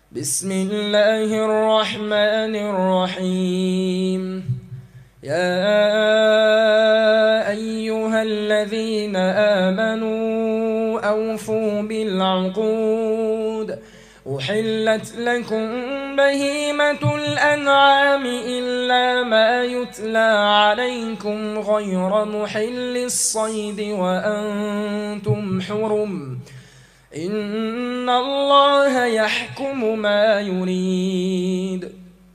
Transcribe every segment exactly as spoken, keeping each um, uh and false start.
بسم الله الرحمن الرحيم. يا أيها الذين آمنوا أوفوا بالعقود، أحلت لكم بهيمة الأنعام إلا ما يتلى عليكم غير محل الصيد وأنتم حرم، إن الله يحكم ما يريد.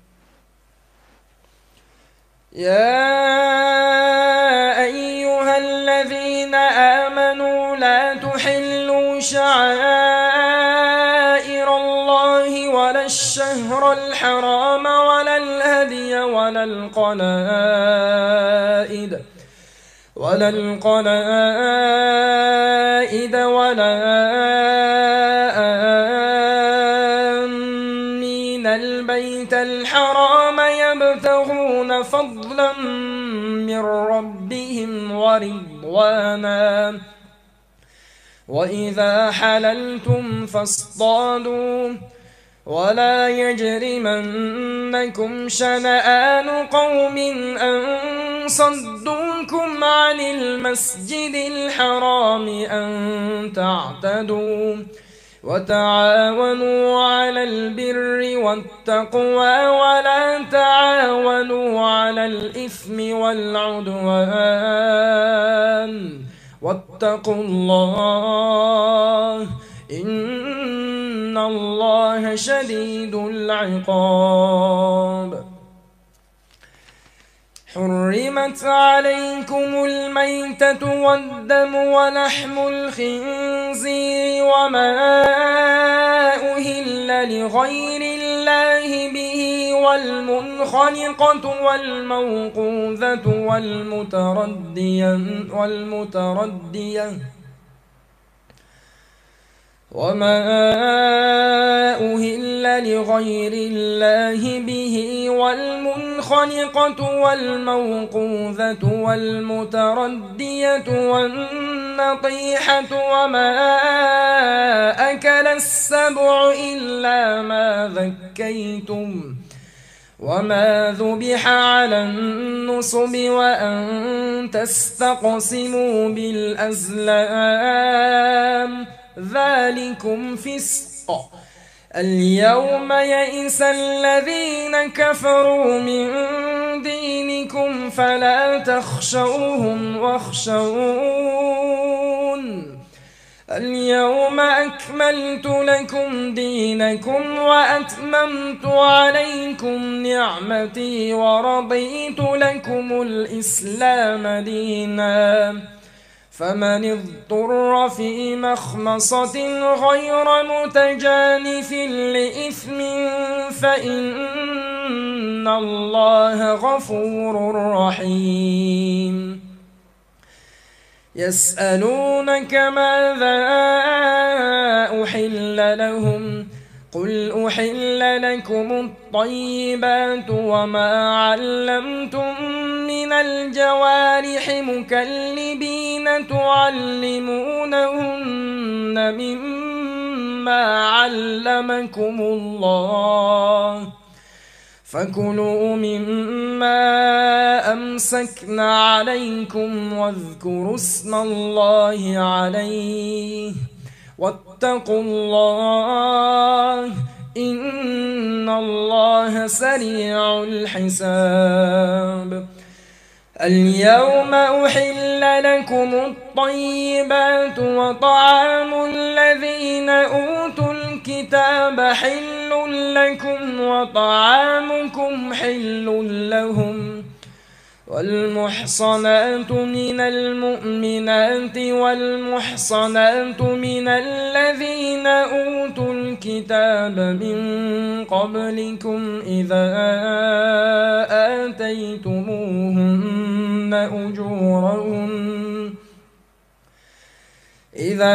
يا أيها الذين آمنوا لا تحلوا شعائر الله ولا الشهر الحرام ولا الهدي ولا القلائد ولا القلائد ولا آمين البيت الحرام يبتغون فضلا من ربهم ورضوانا، وإذا حللتم فاصطادوا، ولا يجرمنكم شنآن قوم أن صدوكم عن المسجد الحرام أن تعتدوا، وتعاونوا على البر والتقوى ولا تعاونوا على الإثم والعدوان، واتقوا الله إن الله شديد العقاب. حرمت عليكم الميتة والدم ولحم الخنزير وما أهل لغير الله به، والمنخنقة والموقوذة والمتردية والمتردية وما أهل لغير الله به، والمنخنقة والموقوذة والمتردية والنطيحة وما أكل السبع إلا ما ذكيتم، وما ذبح على النصب، وأن تستقسموا بالأزلام، ذلكم فسق. اليوم يئس الذين كفروا من دينكم فلا تخشوهم واخشون، اليوم أكملت لكم دينكم وأتممت عليكم نعمتي ورضيت لكم الإسلام دينا، فمن اضطر في مخمصة غير متجانف لإثم فإن الله غفور رحيم. يسألونك ماذا أحل لهم، قل أحل لكم الطيبات وما علمتم من الجوارح مكلبين تعلمونهن مما علمكم الله، فكلوا مما أمسكنا عليكم واذكروا اسم الله عليه، واتقوا الله إن الله سريع الحساب. اليوم أحل لكم الطيبات، وطعام الذين أوتوا الكتاب حل لكم وطعامكم حل لهم، والمحصنات من المؤمنات والمحصنات من الذين أوتوا الكتاب من قبلكم إذا آتيتموهن أجورهن إذا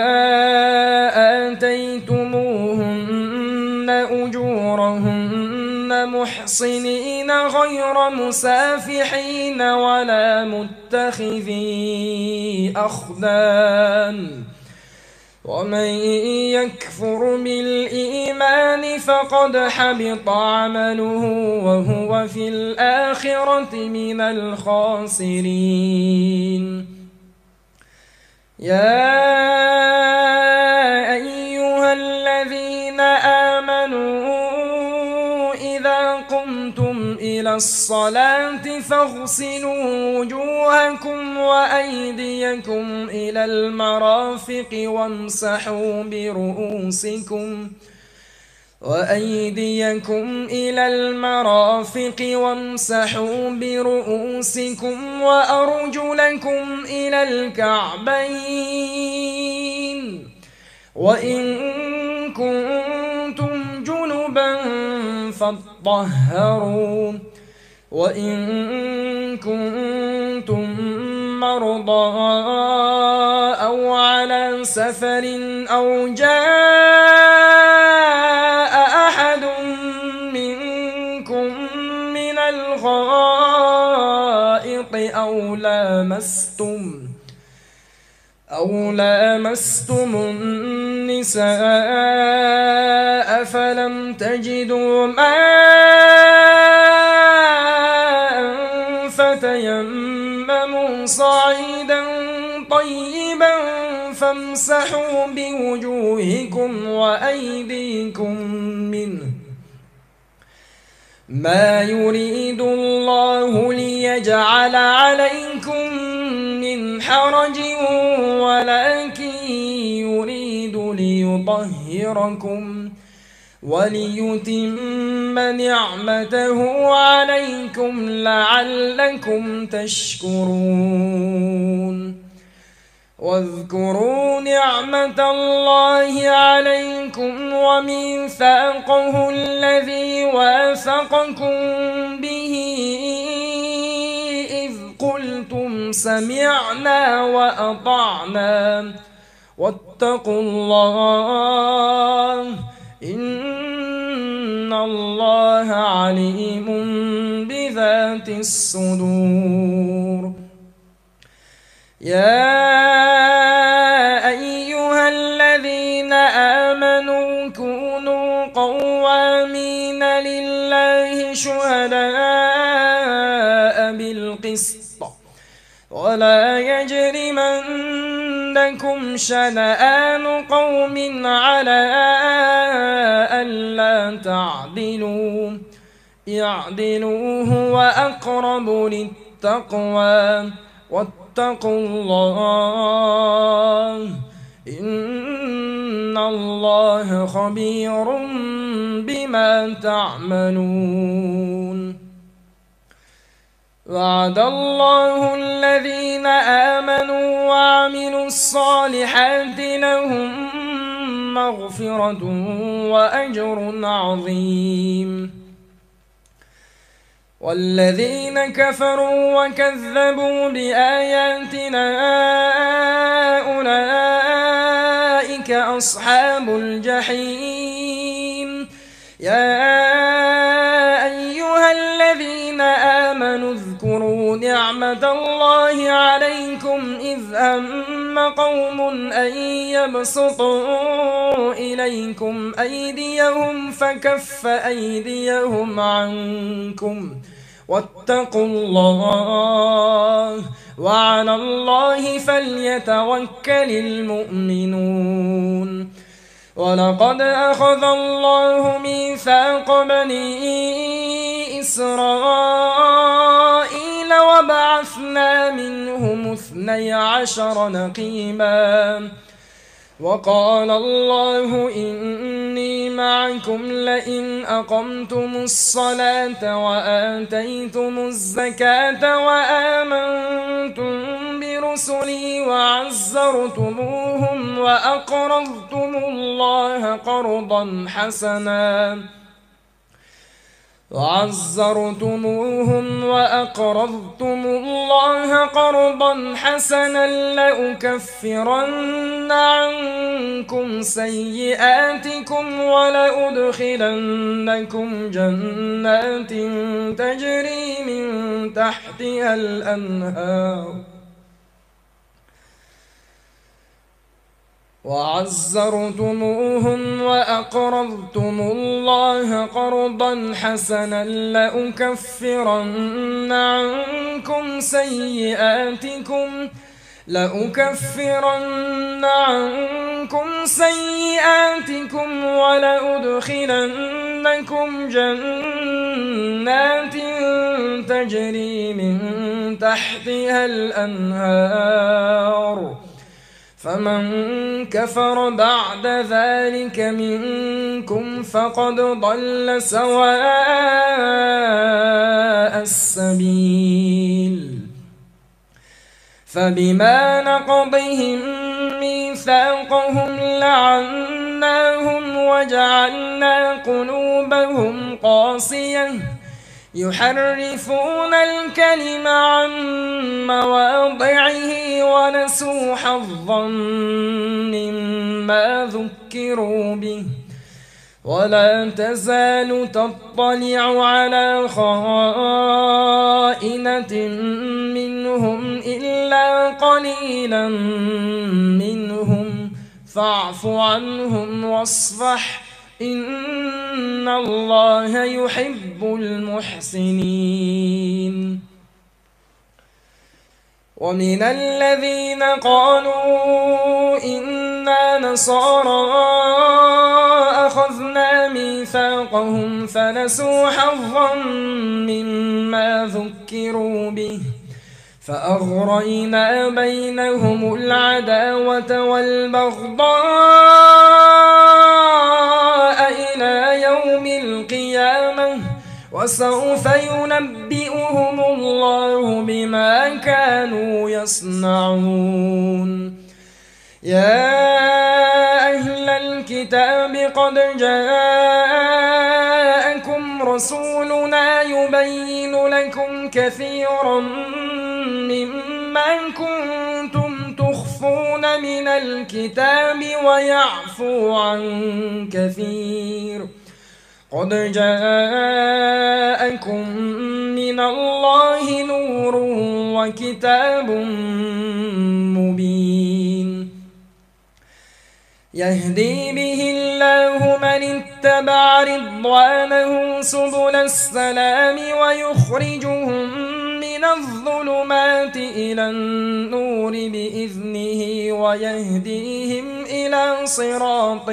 آتيتموهن أجورهن محصنين غير مسافحين ولا متخذي أخدان، ومن يكفر بالإيمان فقد حبط عمله وهو في الآخرة من الخاسرين. يا أيها الذين آمنوا إذا قمتم إلى الصلاة فاغسلوا وجوهكم وأيديكم إلى المرافق وامسحوا برؤوسكم وأيديكم إلى المرافق وامسحوا برؤوسكم وأرجلكم إلى الكعبين وإن كنتم جنبا فاطهروا وإن كنتم مرضى أو على سفر أو جاء أحد منكم من الغائط أو لامستم أو لامستم النساء فلم تجدوا ماء فتيمموا صعيدا طيبا فامسحوا بوجوهكم وأيديكم منه ما يريد الله ليجعل عليكم من حرج ولكن يريد ليطهركم وليتم نعمته عليكم لعلكم تشكرون. واذكروا نعمة الله عليكم وميثاقه الذي واثقكم به إذ قلتم سمعنا وأطعنا واتقوا الله إن الله عليم بذات الصدور. يا أيها الذين آمنوا كونوا قوامين لله شهداء بالقسط ولا يجرمنكم شنآن قوم على ألا تعدلوا اعدلوا هو أقرب للتقوى واتقوا الله إن الله خبير بما تعملون. وعد الله الذين آمنوا وعملوا الصالحات لهم مغفرة وأجر عظيم. والذين كفروا وكذبوا بآياتنا أولئك أصحاب الجحيم. يا أيها الذين آمنوا اذكروا نعمة الله عليكم إذ هم قوم أن يبسطوا إليكم أيديهم فكف أيديهم عنكم واتقوا الله وعلى الله فليتوكل المؤمنون. ولقد أخذ الله ميثاق بني إسرائيل وبعثنا منهم اثني عشر نقيبا وقال الله إني معكم لئن أقمتم الصلاة وآتيتم الزكاة وآمنتم برسلي وعزرتموهم وأقرضتم الله قرضا حسنا وعزرتموهم وأقرضتم الله قرضا حسنا لأكفرن عنكم سيئاتكم ولأدخلنكم جنات تجري من تحتها الأنهار وعزرتموهم وأقرضتم الله قرضا حسنا لأكفرن عنكم سيئاتكم لأكفرن عنكم سيئاتكم ولأدخلنكم جنات تجري من تحتها الأنهار فمن كفر بعد ذلك منكم فقد ضل سواء السبيل. فبما نقضهم ميثاقهم لعناهم وجعلنا قلوبهم قاسية يحرفون الكلم عن مواضعه ونسوا حظا مما ذكروا به ولا تزال تطلع على خائنة منهم إلا قليلا منهم فاعف عنهم واصفح إن الله يحب المحسنين. ومن الذين قالوا إنا نصارى أخذنا ميثاقهم فنسوا حظا مما ذكروا به فأغرينا بينهم العداوة والبغضاء إلى يوم القيامة وسوف ينبئهم الله بما كانوا يصنعون. يا أهل الكتاب قد جاءكم رسولنا يبين لكم كثيرا مما كنتم تخفون من الكتاب ويعفو عن كثير قد جاءكم من الله نور وكتاب مبين يهدي به الله من اتبع رضوانه سبل السلام ويخرجهم من الظلمات إلى النور بإذنه ويهديهم إلى صراط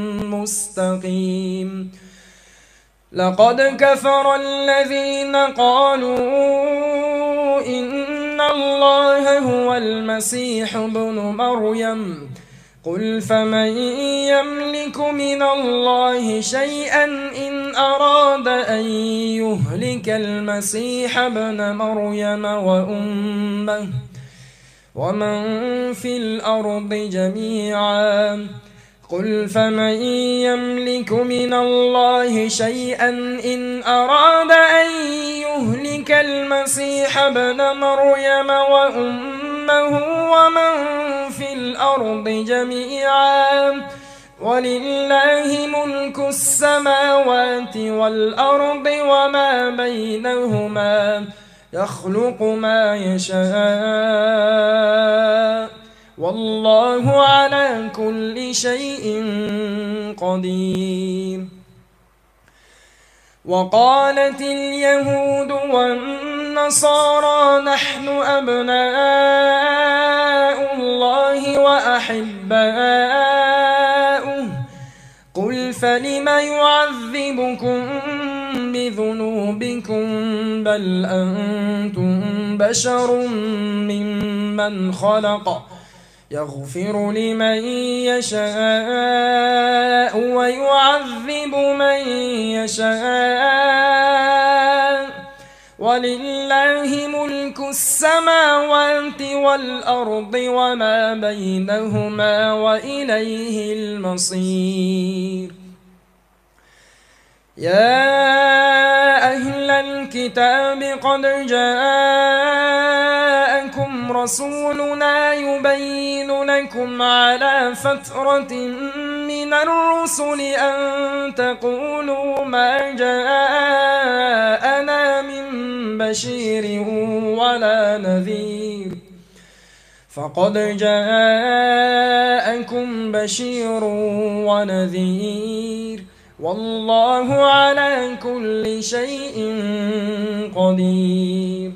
مستقيم. لقد كفر الذين قالوا إن الله هو المسيح ابن مريم قل فمن يملك من الله شيئا إن أراد أن يهلك المسيح ابن مريم وأمه ومن في الأرض جميعا قل فمن يملك من الله شيئا إن أراد أن يهلك المسيح ابن مريم وأمه ومن في الأرض جميعا ولله ملك السماوات والأرض وما بينهما يخلق ما يشاء والله على كل شيء قدير. وقالت اليهود والنصارى نحن أبناء الله وأحباؤه قل فلم يعذبكم بذنوبكم بل أنتم بشر ممن خلق يغفر لمن يشاء ويعذب من يشاء ولله ملك السماوات والأرض وما بينهما وإليه المصير. يا أهل الكتاب قد جاءكم رسولنا يبين لكم على فترة من الرسل أن تقولوا ما جاءنا من بشير ولا نذير فقد جاءكم بشير ونذير والله على كل شيء قدير.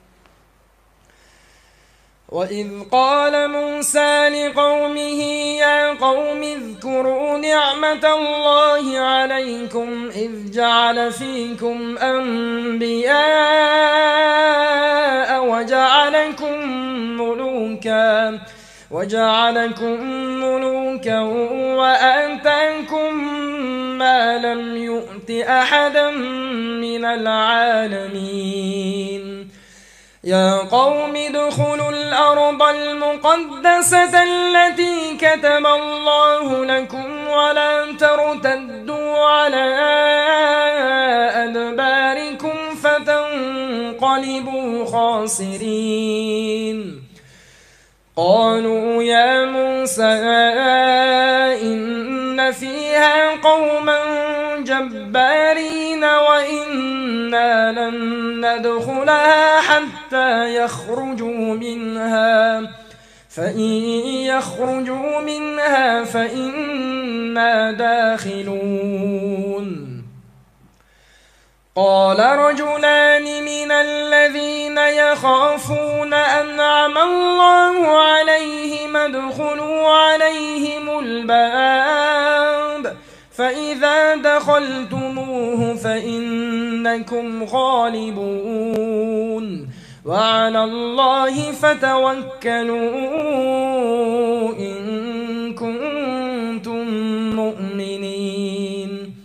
وإذ قال موسى لقومه يا قوم اذكروا نعمة الله عليكم إذ جعل فيكم أنبياء وجعلكم ملوكا وجعلكم ملوكا وآتاكم ما لم يؤت أحدا من العالمين. يا قوم ادخلوا الأرض المقدسة التي كتب الله لكم ولا ترتدوا على أدباركم فتنقلبوا خاسرين. قالوا يا موسى إن فيها قوما جبارين وإنا لن ندخلها حتى يخرجوا منها فإن يخرجوا منها فإنا داخلون. قال رجلان من الذين يخافون أنعم الله عليهم ادخلوا عليهم الباب فإذا دخلتموه فإنكم غالبون وعلى الله فتوكلوا إن كنتم مؤمنين.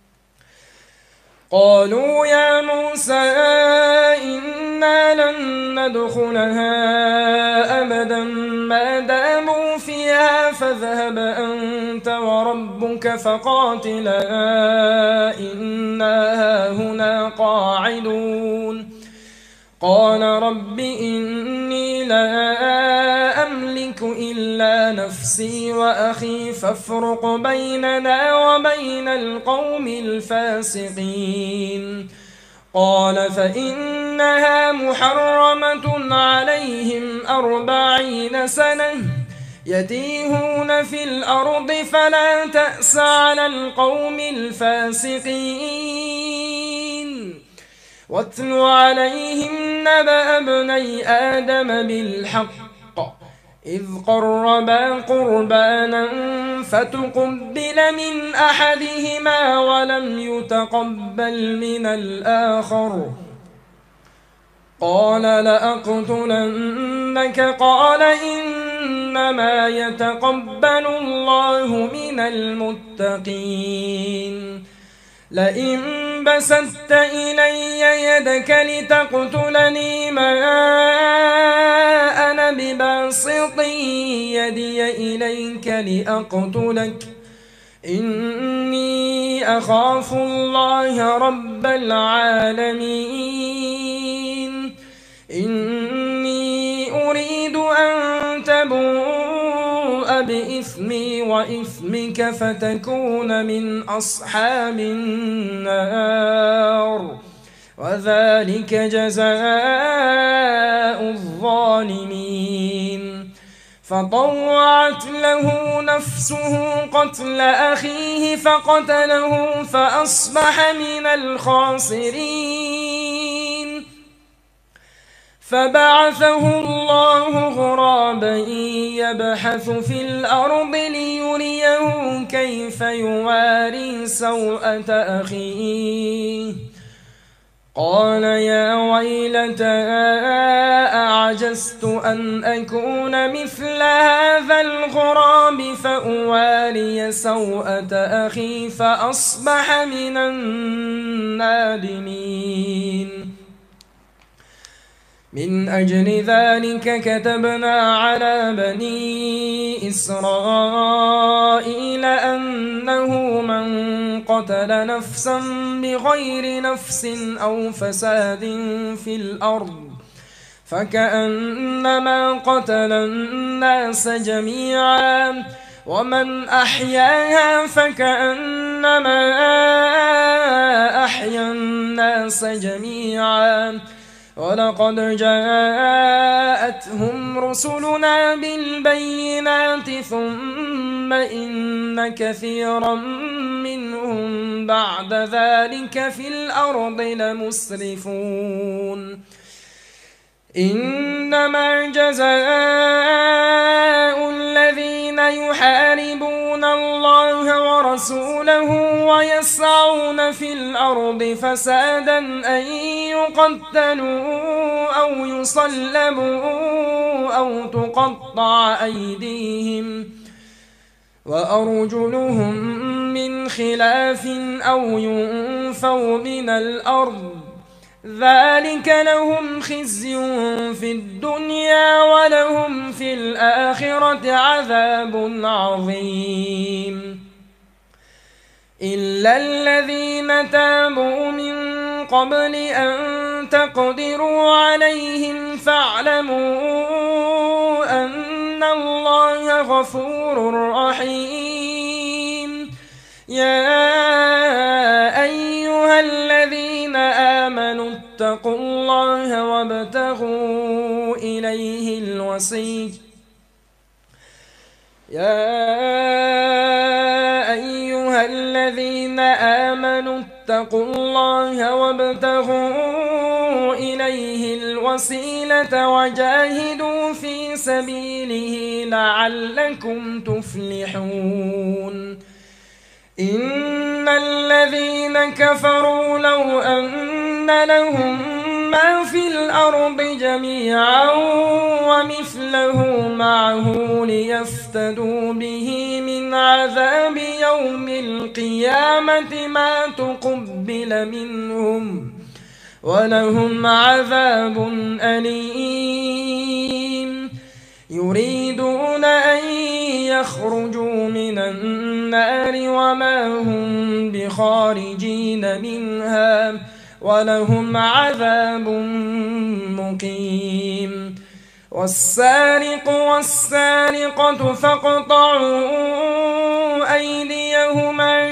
قالوا يا موسى إنا لن ندخلها أبدا ما داموا فيها فاذهب أنت وربك فقاتلا إنا هاهنا قاعدون. قال رب إني لا أملك إلا نفسي وأخي فافرق بيننا وبين القوم الفاسقين. قال فإنها محرمة عليهم أربعين سنة يتيهون في الأرض فلا تأس على القوم الفاسقين. واتل عليهم نبأ ابني آدم بالحق إذ قربا قربانا فتقبل من أحدهما ولم يتقبل من الآخر قال لأقتلنك قال إنما يتقبل الله من المتقين. لئن بسطت إلي يدك لتقتلني ما أنا بباسط يدي إليك لأقتلك إني أخاف الله رب العالمين. إني أريد أن تبوء بإثمي وإثمك فتكون من أصحاب النار وذلك جزاء الظالمين. فطوعت له نفسه قتل أخيه فقتله فأصبح من الخاسرين. فبعثه الله غرابا يبحث في الأرض ليريه كيف يواري سوءة أخيه. قال يا ويلتى أعجزت أن أكون مثل هذا الغراب فأواري سوءة أخي فأصبح من النادمين. من أجل ذلك كتبنا على بني إسرائيل أنه من قتل نفسا بغير نفس أو فساد في الأرض فكأنما قتل الناس جميعا ومن أحياها فكأنما أحيا الناس جميعا ولقد جاءتهم رسلنا بالبينات ثم إن كثيرا منهم بعد ذلك في الأرض لمسرفون إنما جزاء الذين يحاربون الله ورسوله ويسعون في الأرض فسادا أن يقتلوا أو يصلبوا أو تقطع أيديهم وأرجلهم من خلاف أو ينفوا من الأرض ذلك لهم خزي في الدنيا ولهم في الآخرة عذاب عظيم إلا الذين تابوا من قبل أن تقدروا عليهم فاعلموا أن الله غفور رحيم يا أيها الذين آمنوا اتقوا الله وابتغوا إليه الوسيلة يا أيها الذين آمنوا اتقوا الله وابتغوا إليه الوسيلة وجاهدوا في سبيله لعلكم تفلحون إن الذين كفروا لو أن لهم ما في الأرض جميعا ومثله معه ليفتدوا به من عذاب يوم القيامة ما تقبل منهم ولهم عذاب أليم يريدون أن يخرجوا من النار وما هم بخارجين منها ولهم عذاب مقيم والسارق والسارقة فاقطعوا أيديهما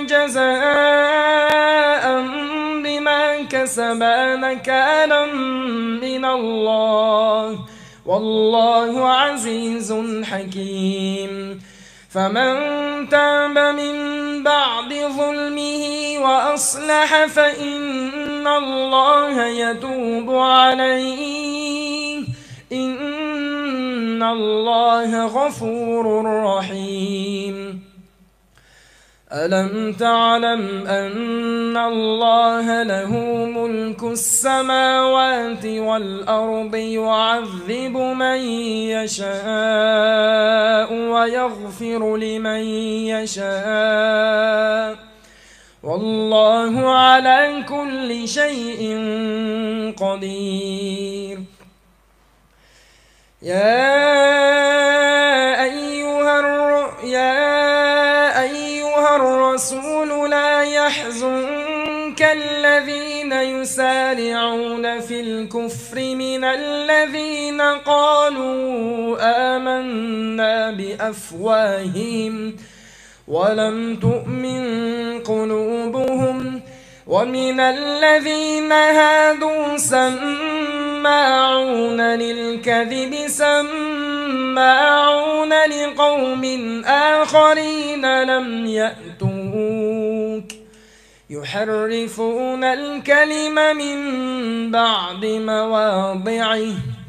جزاء بما كسبا نكالا من الله والله عزيز حكيم فمن تاب من بعد ظلمه وأصلح فإن الله يتوب عليه إن الله غفور رحيم ألم تعلم أن الله له ملك السماوات والأرض يعذب من يشاء ويغفر لمن يشاء والله على كل شيء قدير يا أيها الرؤيا الرسول لا يحزنك الذين يسارعون في الكفر من الذين قالوا آمنا بأفواههم ولم تؤمن قلوبهم ومن الذين هادوا سماعون للكذب سماعون لقوم آخرين لم يأتوك يحرفون الكلم من بعد مواضعه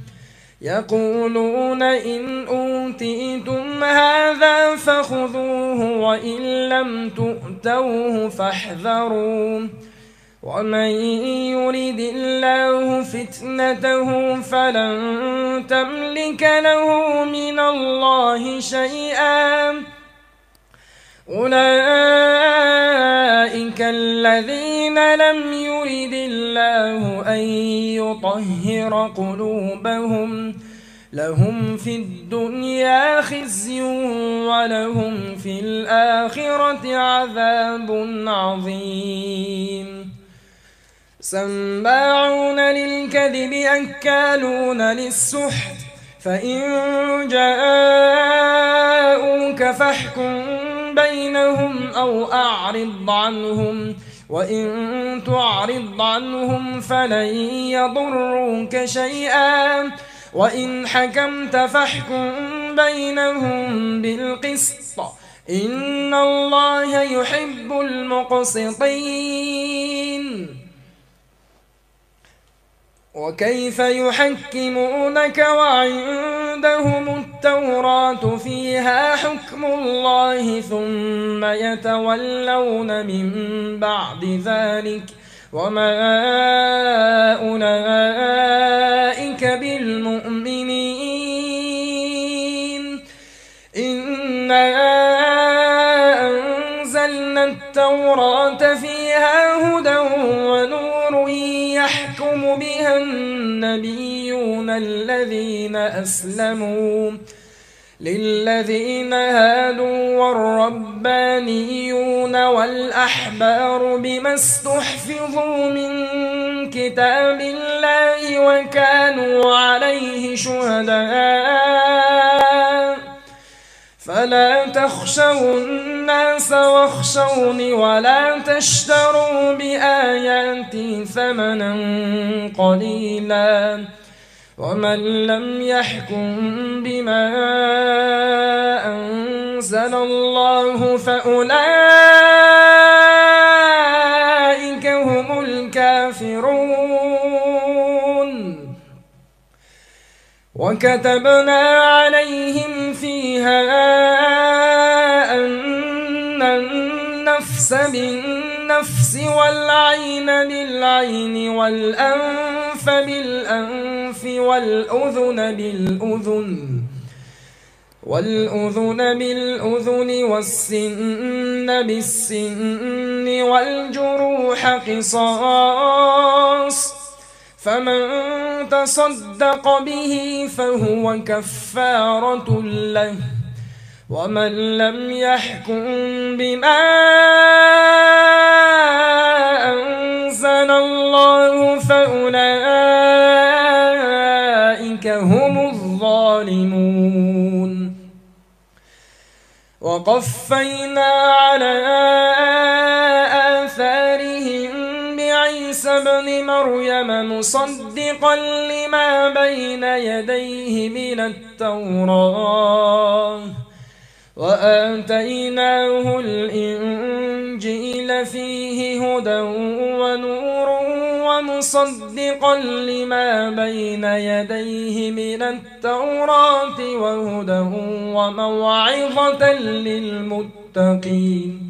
يقولون إن أوتيتم هذا فخذوه وإن لم تؤتوه فاحذروا ومن يرد الله فتنته فلن تملك له من الله شيئا أولئك الذين لم يرد الله أن يطهر قلوبهم لهم في الدنيا خزي ولهم في الآخرة عذاب عظيم سماعون للكذب أكالون للسحت فإن جاءوك فاحكم بينهم أو أعرض عنهم، وإن تعرض عنهم فلن يضروك شيئا، وإن حكمت فاحكم بينهم بالقسط، إن الله يحب المقسطين. وكيف يحكمونك وعندهم التوراة فيها حكم الله ثم يتولون من بعد ذلك وما أولئك بالمؤمنين. إنا أنزلنا التوراة فيها هدى ونور يحكم بها النبيون الذين أسلموا للذين هادوا والربانيون والأحبار بما استحفظوا من كتاب الله وكانوا عليه شهداء، فلا تخشوا الناس واخشوني ولا تشتروا بآياتي ثمنا قليلا، ومن لم يحكم بما أنزل الله فأولئك هم الكافرون. وكتبنا عليهم فيها أن النفس بالنفس والعين بالعين والأنف بالأنف والأذن بالأذن والأذن بالأذن والسن بالسن والجروح قصاص، فمن تصدق به فهو كفارة له، ومن لم يحكم بما أنزل الله فأولئك هم الظالمون. وقفينا على آثارهم بعيسى ابن مريم مصدقا لما بين يديه من التوراة، وآتيناه الإنجيل فيه هدى ونور ومصدقا لما بين يديه من التوراة وهدى وموعظة للمتقين.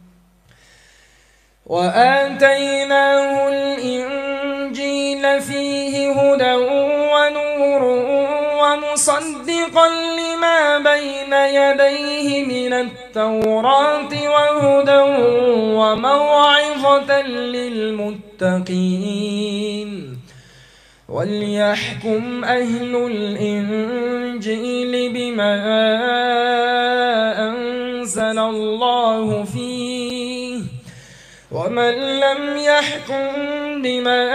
وآتيناه الإنجيل فيه هدى ونور ومصدقا لما بين يديه من التوراة وهدى وموعظة للمتقين. وليحكم أهل الإنجيل بما أنزل الله فيه، ومن لم يحكم بما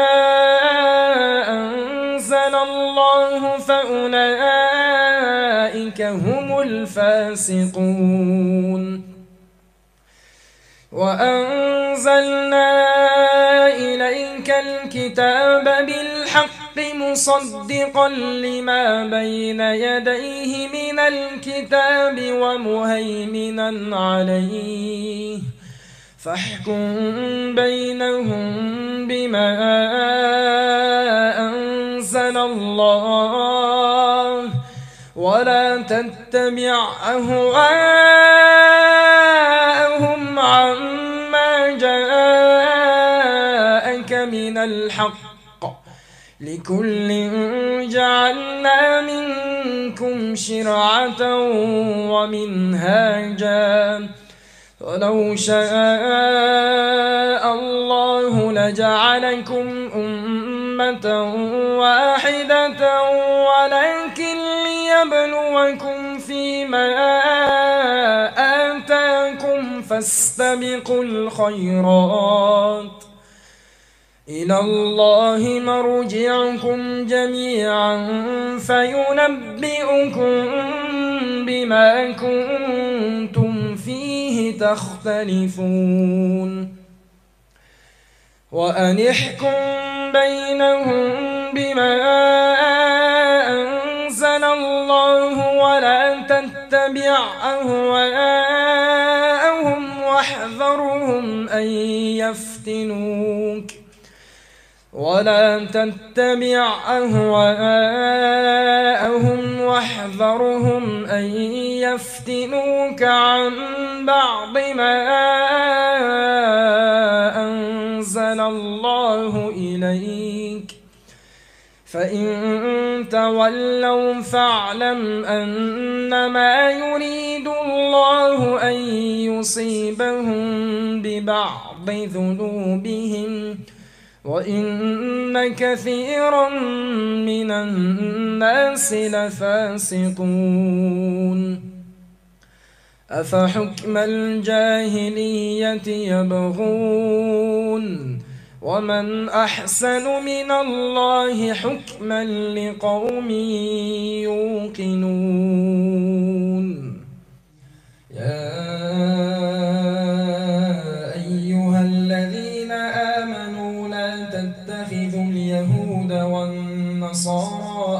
أنزل الله فأولئك هم الفاسقون. وأنزلنا إليك الكتاب بالحق مصدقا لما بين يديه من الكتاب ومهيمنا عليه، فاحكم بينهم بما أنزل الله، ولا تتبع أهواءهم عما جاءك من الحق، لكل جعلنا منكم شرعة ومنهاجا، ولو شاء الله لجعلكم أمة واحدة ولكن ليبلوكم فيما آتاكم فاستبقوا الخيرات، إلى الله مرجعكم جميعا فينبئكم بما كنتم فيه تختلفون وأن احكم بينهم بما أنزل الله ولا تتبع أهواءهم واحذرهم أن يفتنوك ولا تتبع أهواءهم واحذرهم أن يفتنوك عن بعض ما أنزل الله إليك فإن تولوا فاعلم أنما يريد الله أن يصيبهم ببعض ذنوبهم وإن كثيرا من الناس لفاسقون أفحكم الجاهلية يبغون ومن أحسن من الله حكما لقوم يوقنون يا أيها الذين آمنوا لا تتخذوا اليهود والنصارى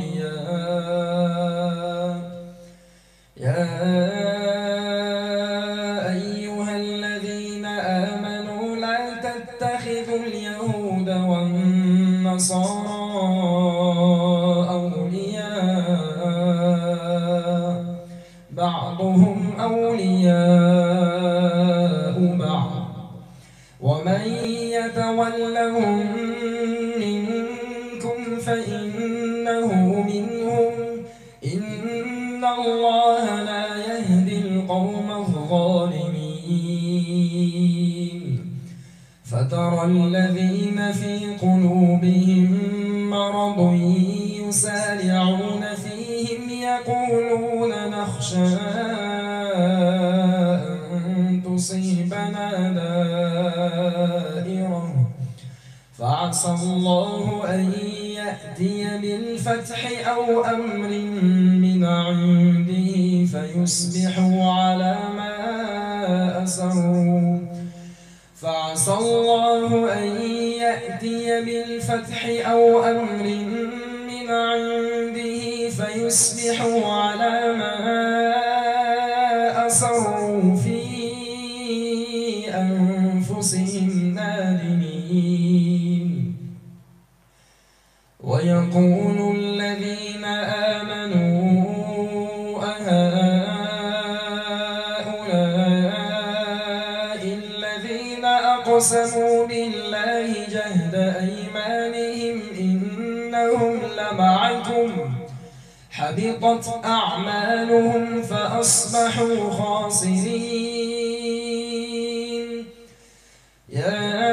أولياء يا أيها الذين آمنوا لا تتخذوا اليهود والنصارى أولياء بعضهم أولياء بعض ومن يتولهم منكم فإنه منهم إن الله لا يهدي القوم الظالمين فترى الذين في قلوبهم مرض يسارعون فيهم يقولون نخشى أن تصيبنا دائرة فعسى الله أن يأتي بالفتح أو أمر من عنده فيصبحوا على ما أسروا فعسى الله أن يأتي بالفتح أو أمر من عنده فيصبحوا على ما أسروا في أنفسهم نادمين ويقول الذين آمنوا أهؤلاء الذين أقسموا بالله جهد أيمانهم إنهم لمعكم حبطت أعمالهم فأصبحوا خاسرين يا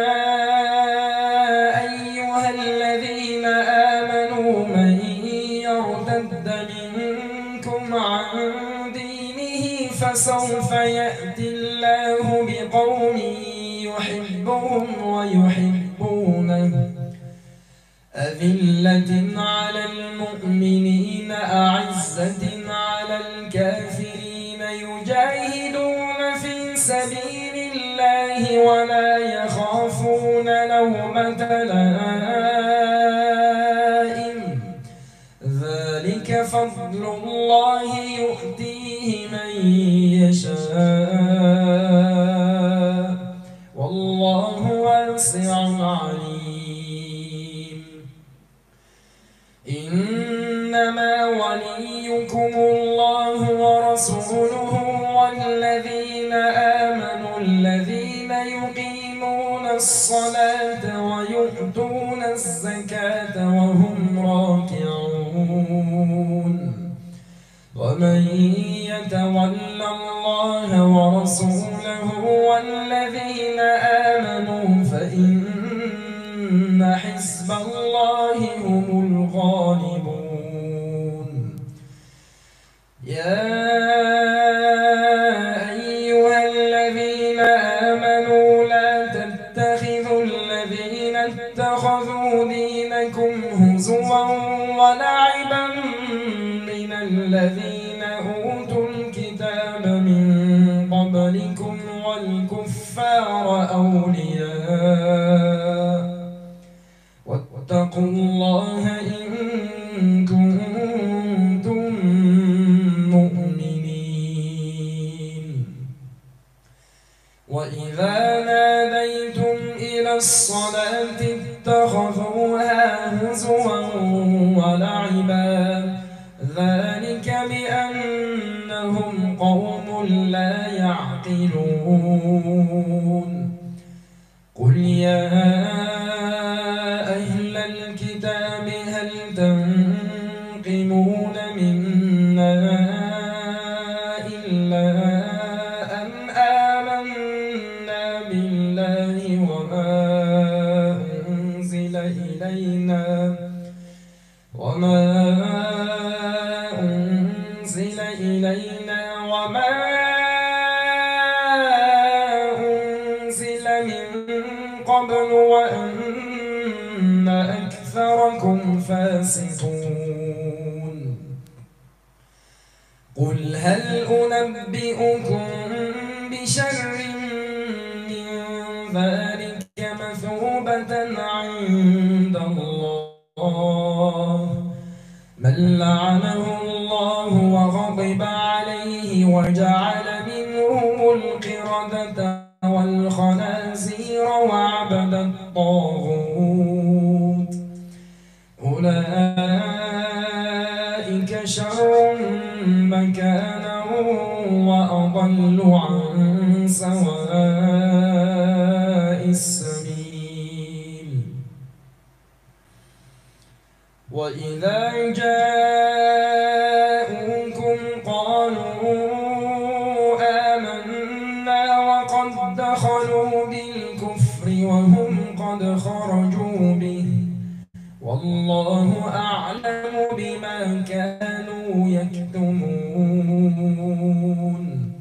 أيها الذين آمنوا من يرتد منكم عن دينه فسوف يأتي الله بقوم يحبهم ويحبونه أذلة على المؤمنين أعزة على الكافرين يجاهدون في سبيل الله ولا يخافون لومة لائم ذلك فضل الله يؤتيه من يشاء والله واسع عليم إنما وليكم الله ورسوله والذين آمنوا الذين يقيمون الصلاة ويؤتون الزكاة وهم راكعون ومن يتول الله ورسوله والذين آمنوا فإن حزب الله هم الغالبون يا أيها الذين آمنوا لا تتخذوا الذين اتخذوا دينكم هزوا ولعبا من الذين أوتوا الكتاب من قبلكم الصلاة اتخذوها هزوا ولعبا ذلك بأنهم قوم لا يعقلون قل يا أهل الكتاب هل تنقمون منا إلا أن آمنا بالله وما أنزل إلينا وما أنزل إلينا وما أنزل من قبل وأن أكثركم فاسقون قل هل أنبئكم بشر من ذلك مثوبة عند الله من لعنه الله وغضب عليه وجعل منهم القردة والخنازير وعبد الطاغوت أولئك شر مكانا وأضل عن سواء السبيل وإذا جاءوكم قالوا آمنا وقد دخلوا بالكفر وهم قد خرجوا به والله أعلم بما كانوا يكتمون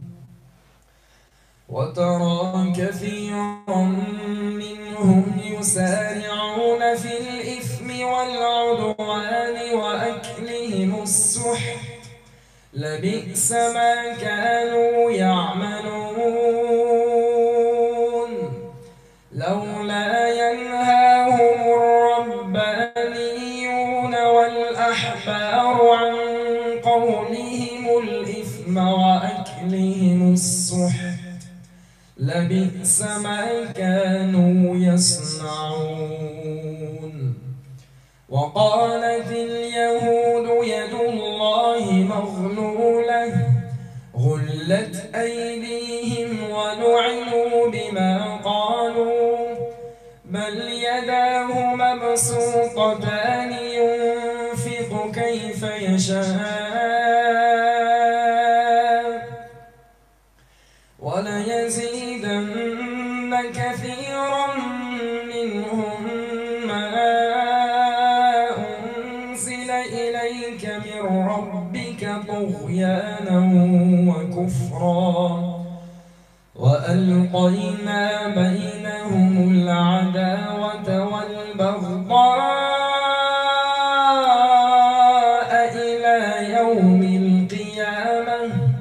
وترى كثيرا منهم يسارعون في الإثم والعدوان وأكلهم السحت لبئس ما كانوا يعملون لولا ينهاهم الربانيون والأحبار عن قولهم الإثم وأكلهم السحت لبئس ما كانوا يصنعون وقالت اليهود يد الله مغلولة غلت أيديهم ولعنوا بما قالوا بل يداه مبسوطتان ينفق كيف يشاء وليزيدن كثيرا منهم ما أنزل إليك من ربك طغيانا وكفرا وألقينا بينهم العداوة والبغضاء إلى يوم القيامة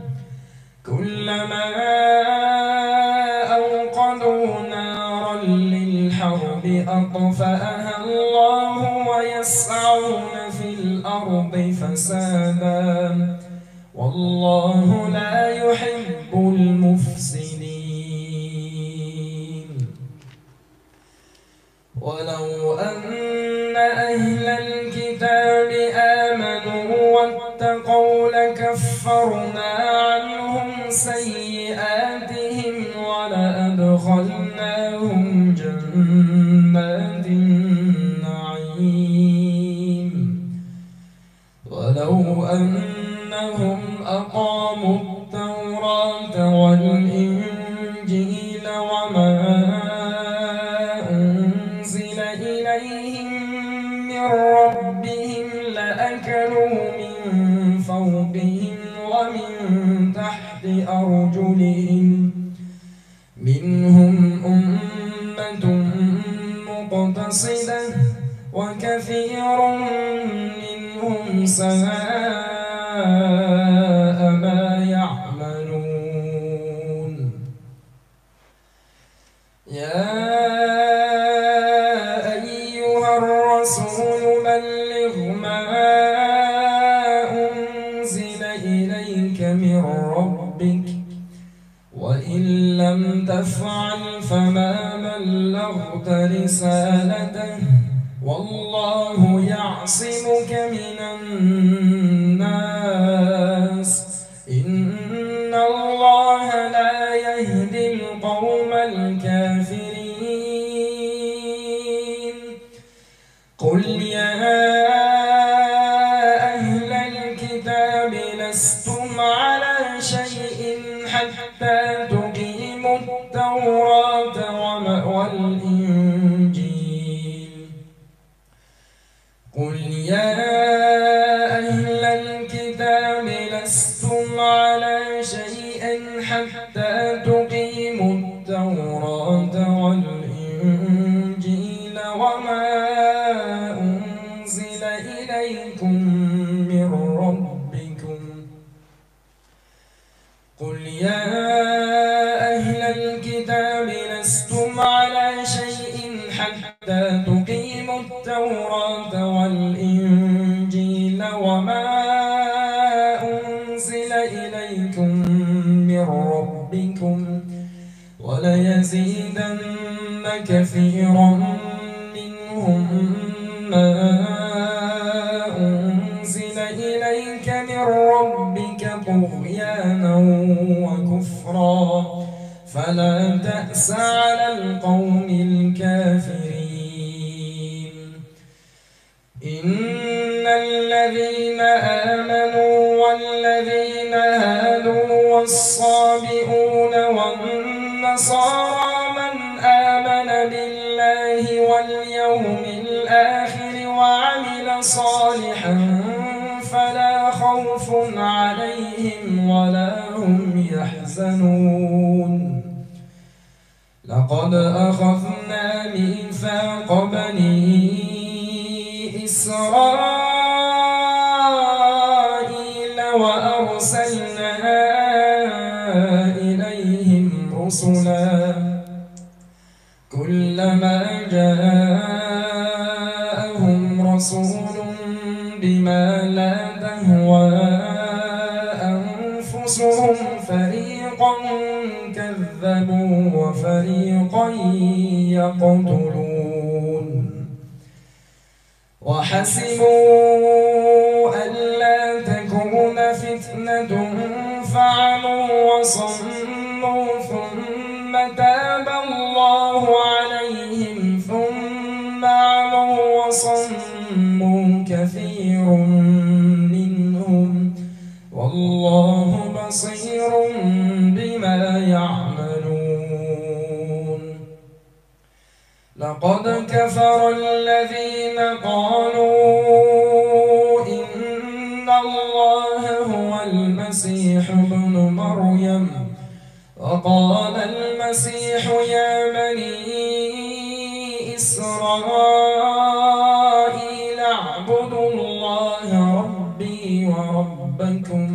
كلما أوقدوا نارا للحرب أطفأها الله ويسعون في الأرض فسادا والله لا يحب المفسدين ولو أن أهل الكتاب آمنوا واتقوا لكفرنا عنهم سيئاتهم ولأدخلناهم جنات النعيم ولو أنهم أقاموا التوراة والإنجيل وما أنزل إليهم من ربهم لأكلوا من فوقهم ومن تحت أرجلهم منهم أمة مقتصدة وكثير منهم ساء ما يعملون يا أيها الرسول بلغ ما أنزل إليك من ربك وإن لم تفعل فما بلغت بلغت رسالته والله يعصمك من الناس إن الله لا يهدي القوم الكافرين قل يا أهل الكتاب لستم على شيء حتى تقيموا التوراة والإنجيل قل يا أهل الكتاب لستم على شيء حتى تقيموا التوراة والإنجيل وما أنزل إليكم من ربكم قل يا أهل الكتاب لستم على شيء حتى تقيموا التوراة والإنجيل وما أنزل إليكم من ربكم وليزيدن كثيرا منهم ما أنزل إليك من ربك طغيانا وكفرا فلا تأس على القوم الكافرين إن الذين آمنوا والذين هادوا والصابئون والنصارى من آمن بالله واليوم الآخر وعمل صالحا فلا خوف عليهم ولا هم يحزنون لقد أخذنا ميثاق بني إسرائيل وأرسلنا إليهم رسلا كلما جاءهم رسول بما لا تهوى أنفسهم فريقا كذبوا وفريقا يقتلون وحسبوا ألا تكون فتنة فعموا وصموا ثم تاب الله عليهم ثم عموا وصموا كثير منهم والله بصير بما يعملون لقد كفر الذين قالوا إن الله هو المسيح ابن مريم وقال المسيح يا بني إسرائيل اعبدوا الله ربي وربكم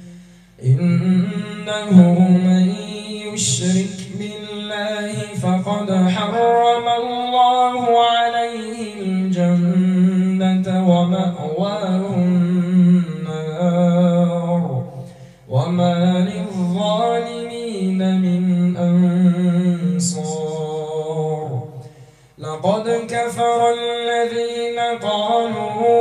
إنه من يشرك بالله فقد حرم الله عليه الجنة ومأواه النار وما للظالمين من أنصار لقد كفر الذين قالوا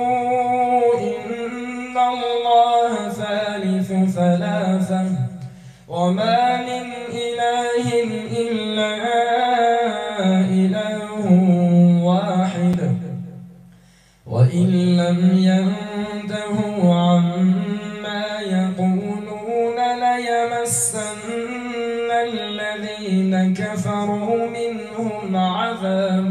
إن الله ثالث ثلاثة وما من إله إلا إله واحد وإن لم ينتهوا عما يقولون ليمسن الذين كفروا منهم عذاب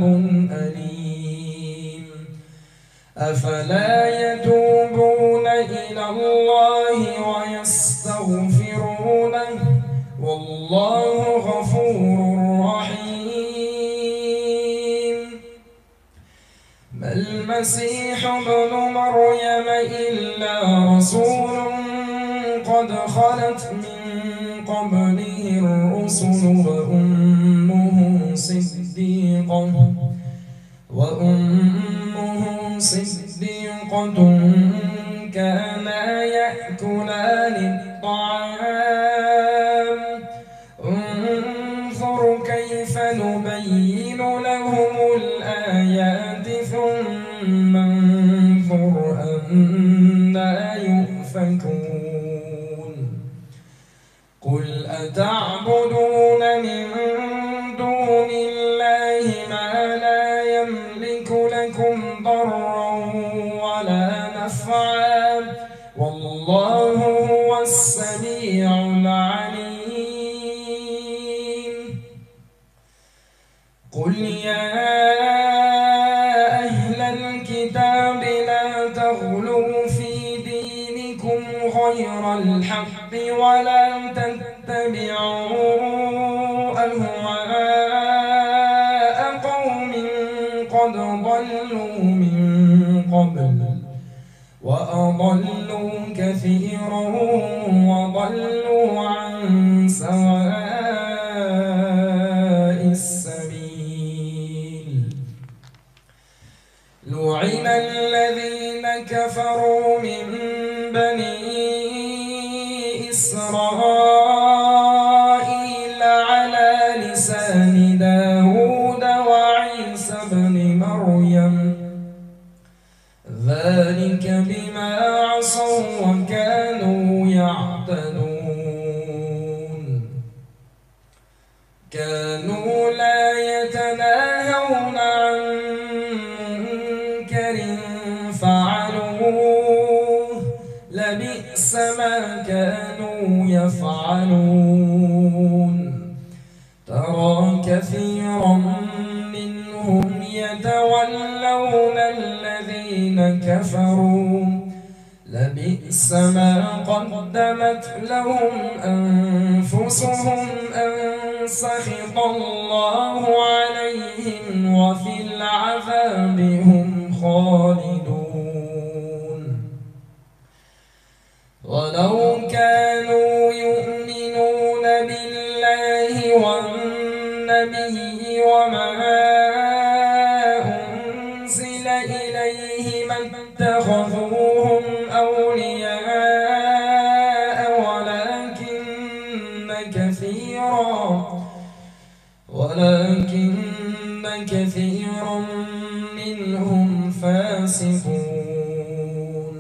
أليم أفلا يتوبون إلى الله ويستغفرونه والله غفور رحيم ما المسيح ابن مريم إلا رسول قد خلت من قبله الرسل وأمه صديقة وأمه صديقة كانا يأكلان الطعام انظر كيف نبين نبين لهم الآيات ثم انظر أنى يؤفكون قل أتعبدون من دون الله ما لا يملك لكم ضرا ولا نفعا والله هو السميع العليم قل يا أهل الكتاب لا تغلوا في دينكم غير الحق ولا تتبعوا أهواء قوم قد ضلوا من قبل وأضلوا كثيرا وضلوا عن سواء السبيل لعن الذين كفروا من بني إسرائيل على لسان داود وعيسى بن مريم ذلك بما عصوا وكانوا يعتدون كانوا لا يتناهون عن منكر فعلوه لبئس ما كانوا يفعلون ترى كثيرا منهم يتولون الذين كفروا لبئس ما قدمت لهم أنفسهم أن سخط الله عليهم وفي العذاب هم خالدون ولو كانوا يؤمنون بالله والنبي وما أنزل إليه ما اتخذوهم أولياء ولكن كثيرا ولكن كثيرا منهم فاسقون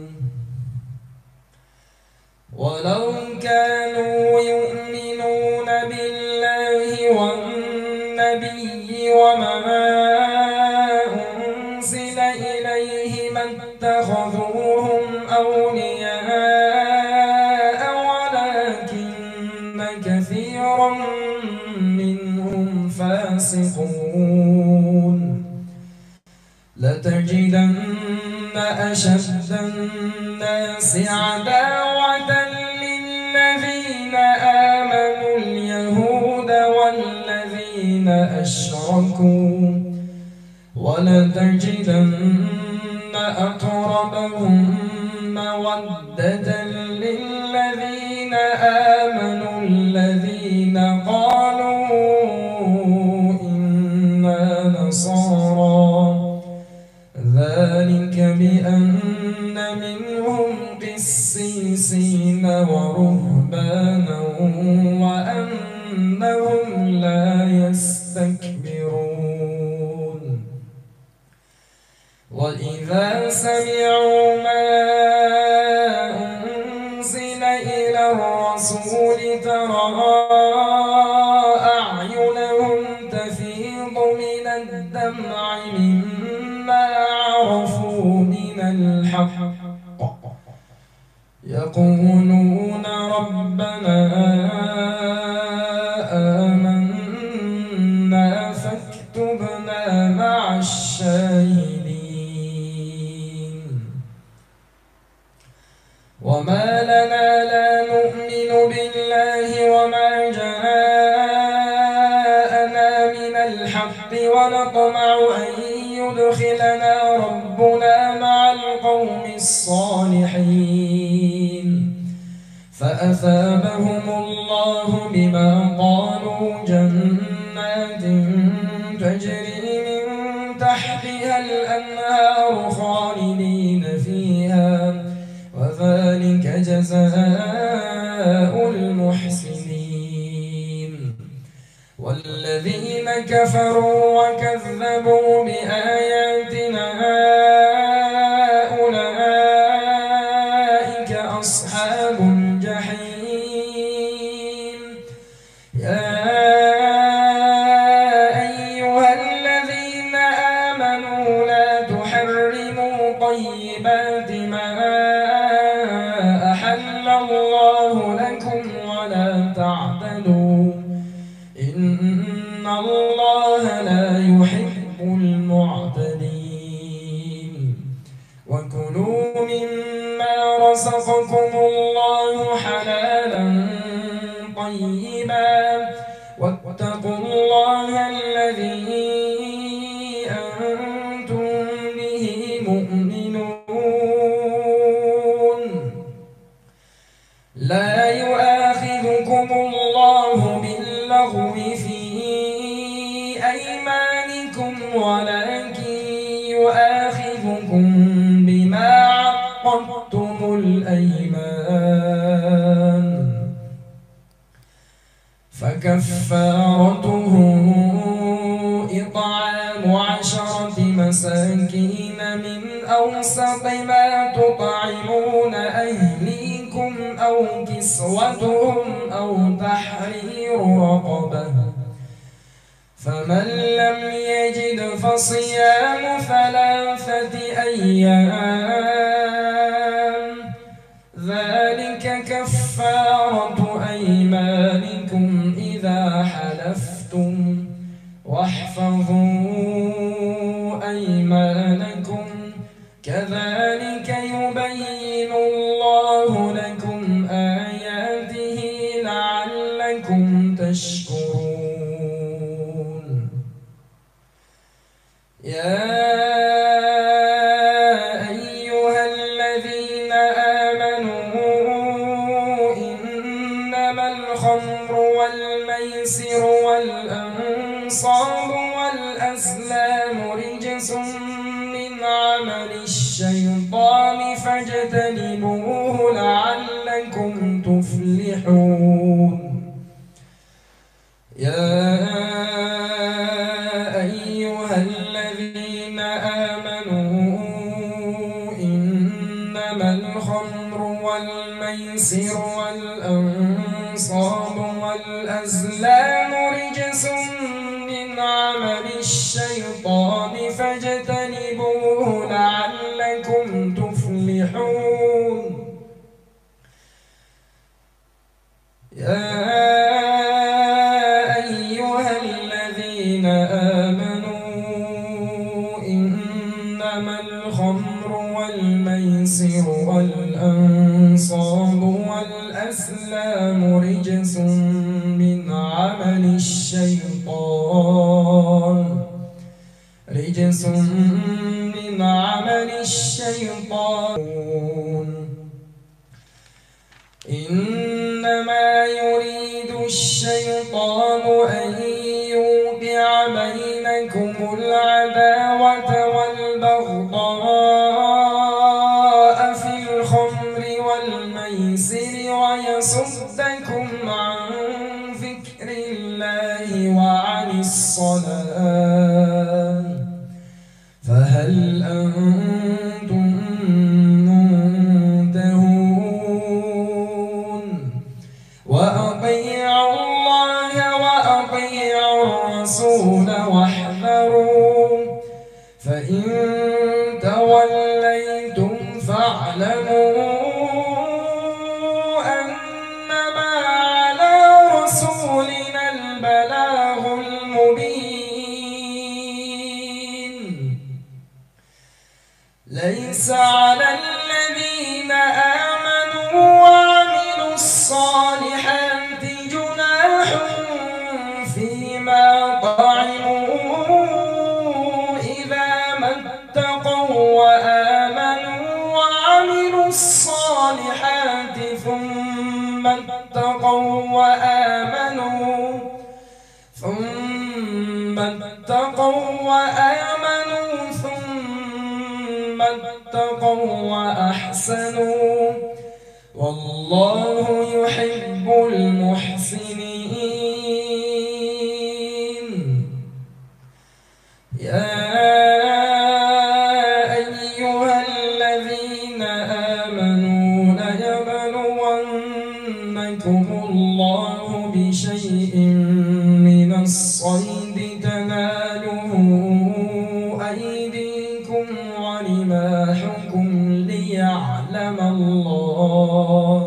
ولو كانوا يؤمنون بالله والنبي وما أنزل إليه ما اتخذوهم أولياء ولكن كثيرا منهم فاسقون لتجدن أشد الناس عداوة للذين آمنوا اليهود والذين أشركوا ولتجدن أقربهم مودة للذين آمنوا الذين قالوا إنا نصارى ذلك بأن منهم قسيسين ورهبانا وأنهم لا يستكبرون وإذا سمعوا ما أنزل إلى الرسول ترى أعينهم تفيض من الدمع مما عرفوا من الحق يقولون ربنا آمنا فاكتبنا مع الشاهدين وما لنا لا نؤمن بالله وما جاءنا من الحق ونطمع أن يدخلنا ربنا مع القوم الصالحين فأثابهم الله بما قالوا جنات تجري من تحتها الأنهار خالدين فيها وذلك جزاء المحسنين والذين كفروا وكذبوا بآياتنا أولئك أصحاب الجحيم. يا أيها الذين آمنوا لا تحرموا طيبات ما أحل الله لكم ولا تعتدوا إن الله لا يحب المعتدين. وكلوا مما رزقكم الله حلالا طيبا واتقوا الله الذي أنتم به مؤمنون. لا يؤاخذكم الله باللغو في أيمانكم ولكن يؤاخذكم بما عقدتم الأيمان، فكفارته إطعام عشرة مساكين من أوسط ما تطعمون أهليكم أو كسوتهم أو تحرير رقبة، فمن لم يجد فصيام ثلاثة أيام ذلك كفارة أيمانكم إذا حلفتم واحفظوا أيمانكم كذلك يبين الله لكم آياته لعلكم تشكرون. يا أيها الذين آمنوا إنما الخمر والميسر والأنصاب والأزلام رجس من عمل الشيطان فاجتنبوه لعلكم تفلحون. يا أيها الذين آمنوا إنما الخمر والميسر والأنصاب والأزلام رجس من عمل الشيطان فاجتنبوه لعلكم تفلحون. يا أيها الذين آمنوا إنما الخمر والميسر والأنصاب والأزلام رجس من عمل الشيطان رجس من عمل الشيطان إنما يريد الشيطان أن يوقع بينكم العداوة والبغضاء في الخمر والميسر ويصدكم عن ذكر الله وعن الصلاة فهل أنتم منتهون. وأطيعوا الله وأطيعوا الرسول واحذروا فإن توليتم فاعلموا أنما على رسولنا البلاغ المبين. ليس على الذين آمنوا وعملوا الصالحات جناح فيما طعموا إذا ما اتقوا وآمنوا وعملوا الصالحات ثم اتقوا وآمنوا ثم اتقوا وآمنوا ثم اتقوا وأحسنوا والله يحب المحسنين. يا أيها الذين آمنوا ليبلونكم الله بشيء من الصيد تناله أيديكم ورماحكم ليعلم الله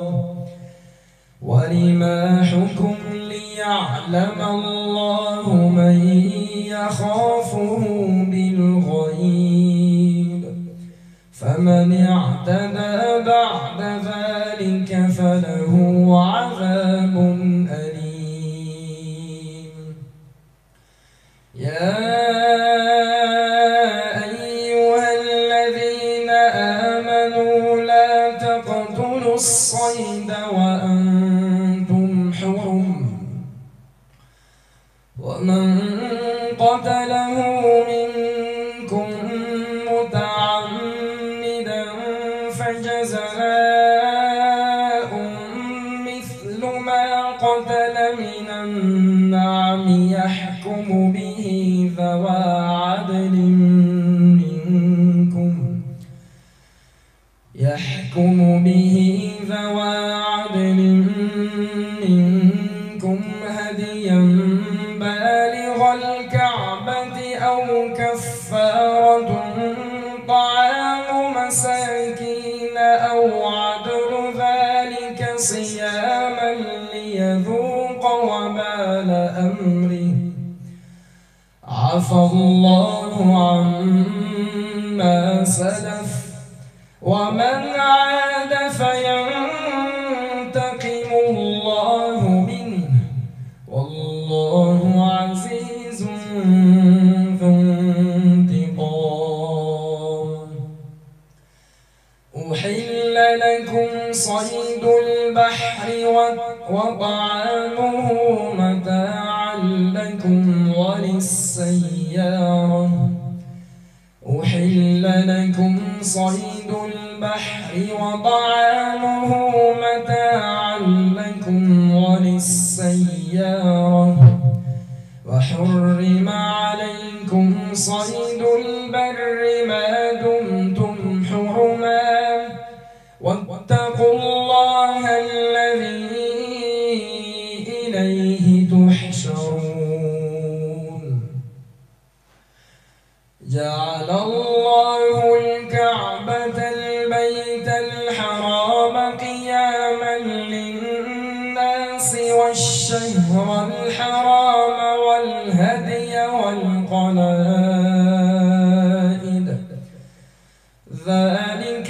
ورماحكم ليعلم الله من يخافه بالغيب فمن اعتدى بعد ذلك فله عذاب أليم. يا أيها الذين آمنوا لا تقتلوا الصيد وأنتم حرم ومن قتله منكم متعمدا فجزاء مثل ما قتل من النعم يحكم به ذوى عدل منكم يحكم به ذوى عدل منكم هديا بالغ الكعبة أو كفارة طعام مساكين أو عدل ذلك صياما ليذوق وبال أمره عفى الله عما سلف ومن عاد فينتقم الله منه والله عزيز ذو انتقام. أحل لكم صيد البحر وطعامه متاعا لكم وللسيارة أحل لكم صيد البحر وطعامه متاعا لكم وللسيارة وحرم عليكم صيد البر ما دمتم حرما واتقوا الله الذي إليه تحشرون. جعل الله الكعبة البيت الحرام قياما للناس والشهر الحرام والهدي والقلائد ذلك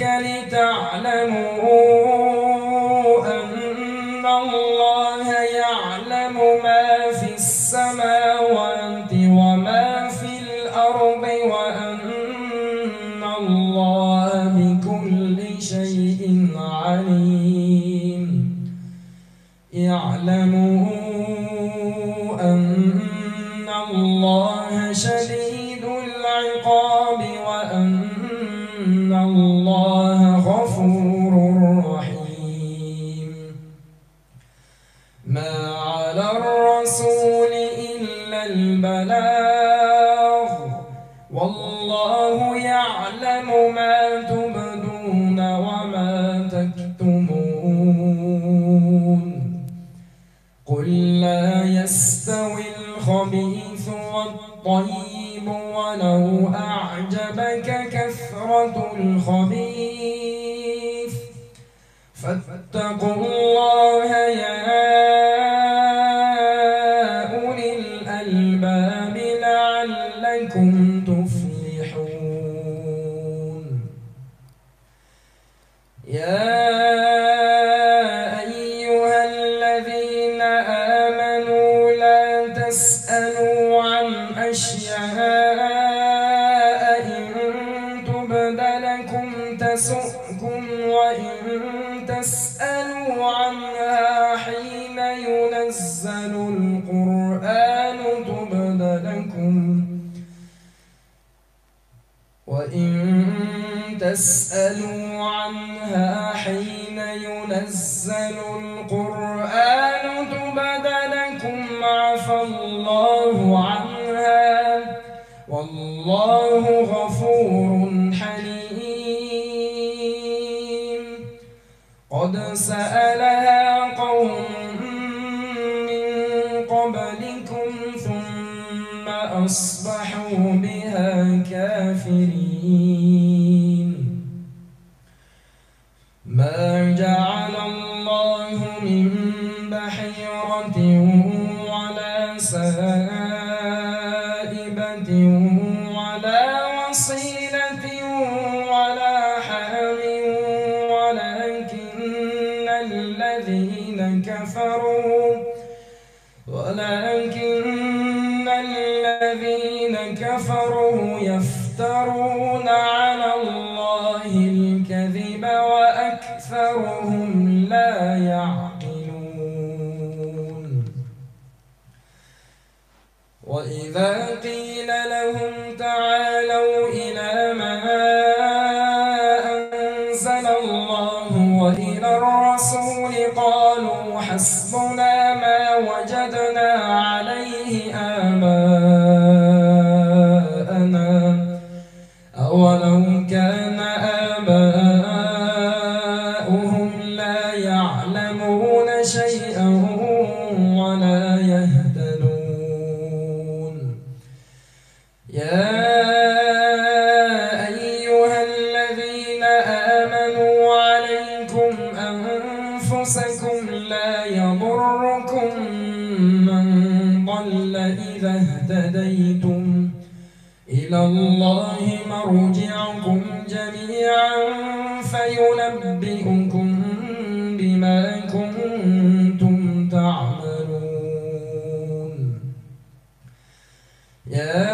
لتعلموا أن الله يعلم ما في السماوات وما في الأرض وأن الله بكل شيء عليم. اعلموا أن الله شديد العقاب وأن الله غفور رحيم. ما على الرسول إلا البلاغ والله يعلم ما تبدون وما تكتمون. قل لا يستوي الخبيث والطيب ولو أعجبك كثرة الخبيث فاتقوا الله يا أولي الألباب لعلكم تفلحون. يا أيها الذين آمنوا لا تسألوا عن أشياء إن تبد لكم تسؤكم وإن تسألوا عنها حين ينزل القرآن تبد لكم وإن تسألوا عنها حين ينزل القرآن تبد لكم عفى الله عنها والله غفور حليم. قد سألها قوم من قبلكم ثم أصبحوا بها كافرين. ما جعل الله من بحيرة ولا سائبة ولا وصيلة ولا حام ولكن الذين كفروا ولكن الذين كفروا يفترون على الله الكذب وأكثرهم لا يعقلون. وإذا قيل لهم تعالوا إلى ما أنزل الله وإلى الرسول قالوا حسبنا ما وجدنا عليه آباءنا أولو كان آباؤهم لا يعلمون شيئا ولا يهتدون. يا أيها الذين آمنوا عليكم أنفسكم لا يضركم من ضل إذا اهتديتم إلى الله مرجعكم جميعا فينبئكم بما كنتم تعملون. يا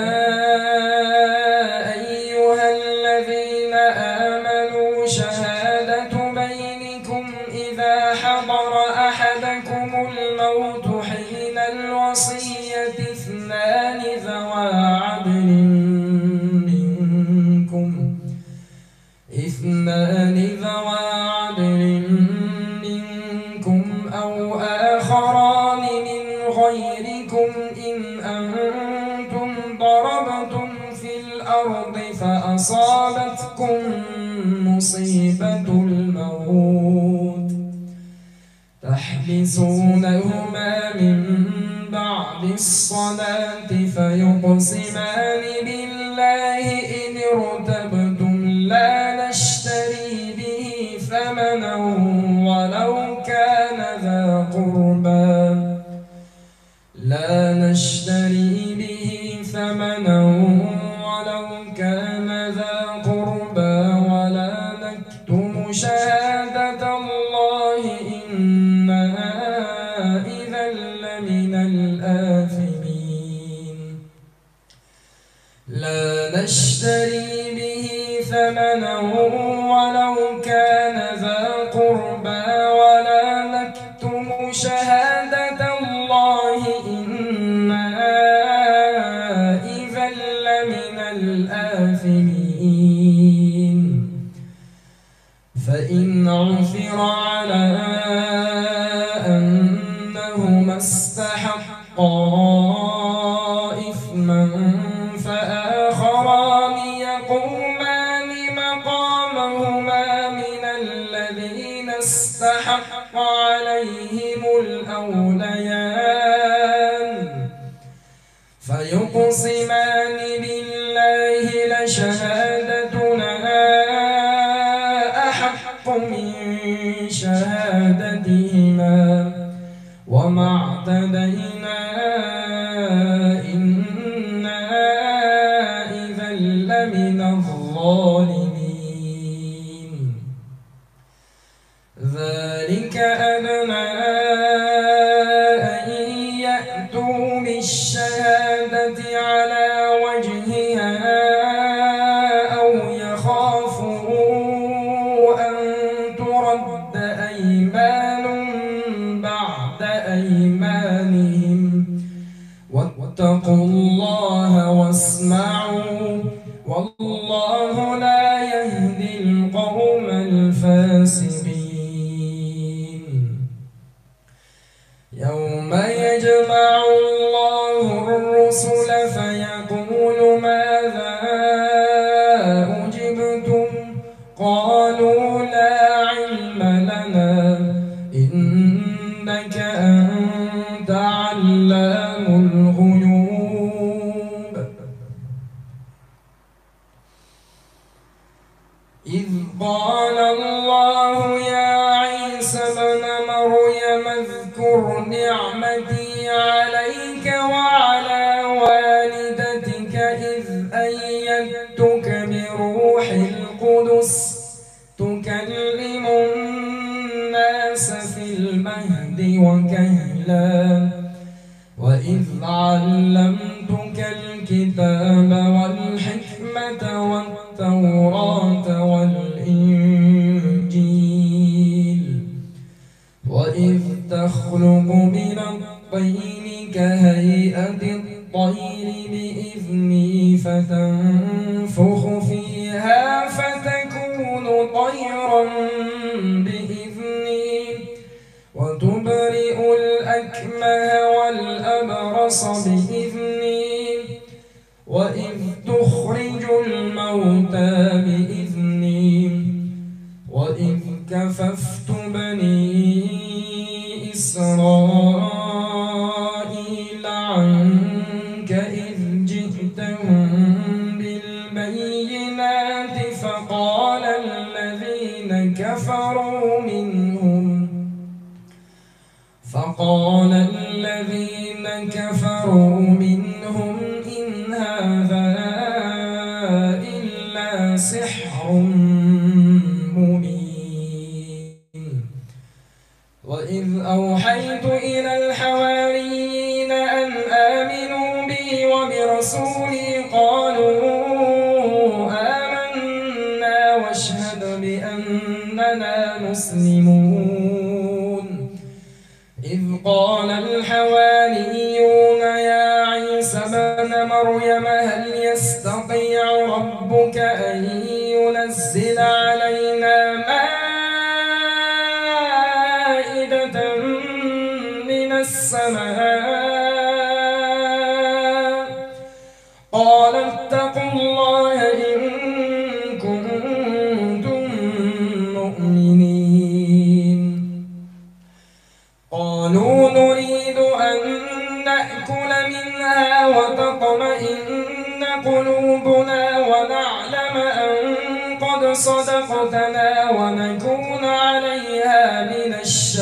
أيها الذين آمنوا شهادة بينكم إذا حضر أحدكم الموت حين الوصية اثنان ذوى عدل اثنان ذوى عدل منكم أو آخران من غيركم إن أنتم ضربتم في الأرض فأصابتكم مصيبة الموت تحبسونهما من بعد الصلاة فيقسمان بالله إن ارتبتم لا نشتري به ثمنا ولو كان ذا قربى لا نشتري به ثمنا ولو كان ذا قربى ولا نكتم شهادة الله إنا إذا لمن الآثمين. لا نشتري به ثمنا ولو كان ذا قربى ولا نكتم شهادة الله إنا إذا لمن الآثمين. فإن عثر على أنهما استحقا إثما فآخران يقومان مقامهما من الذين استحق عليهم الأوليان فيقسمان بالله لشهادتنا أحق من شهادتهما وما اعتدينا إنا إذا لمن الظالمين. ذلك أدنى أن يأتوا بالشهادة على وجهها أو يخافوا أن ترد أيمان بعد أيمانهم واتقوا الله واسمعوا والله لا يهدي القوم الفاسقين. يوم يجمع الله الرسل فيقول ماذا إذ قال الله يا عيسى ابن مريم اذكر نعمتي عليك وعلى والدتك إذ أيدتك بروح القدس تكلم الناس في المهد وكهلا وإذ علمتك الكتاب والحكمة والتوراة والإنجيل وإذ تخلق من الطين كهيئة الطير بإذني فتنفخ فيها فتكون طيرا بإذني وتبرئ الأكمه والأبرص بإذني وإذ تخرج الموتى بإذني وإذ كففت بني إسرائيل عنك إذ جئتهم بالبينات فقال الذين كفروا منهم فقال الذين كفروا منهم إن هذا إلا سحر مبين وإذ أوحيت إلى الحواريين أن آمنوا بي وبرسولي قالوا آمنا واشهد بأننا مسلمون إذ قال الحواريون يا عيسى ابن مريم هل يستطيع ربك أن ينزل علينا مائدة من السماء قال اتقوا الله إن كنتم مؤمنين قالوا نريد أن نأكل منها وتطمئن قلوبنا ونعلم أن قد صدقتنا ونكون عليها من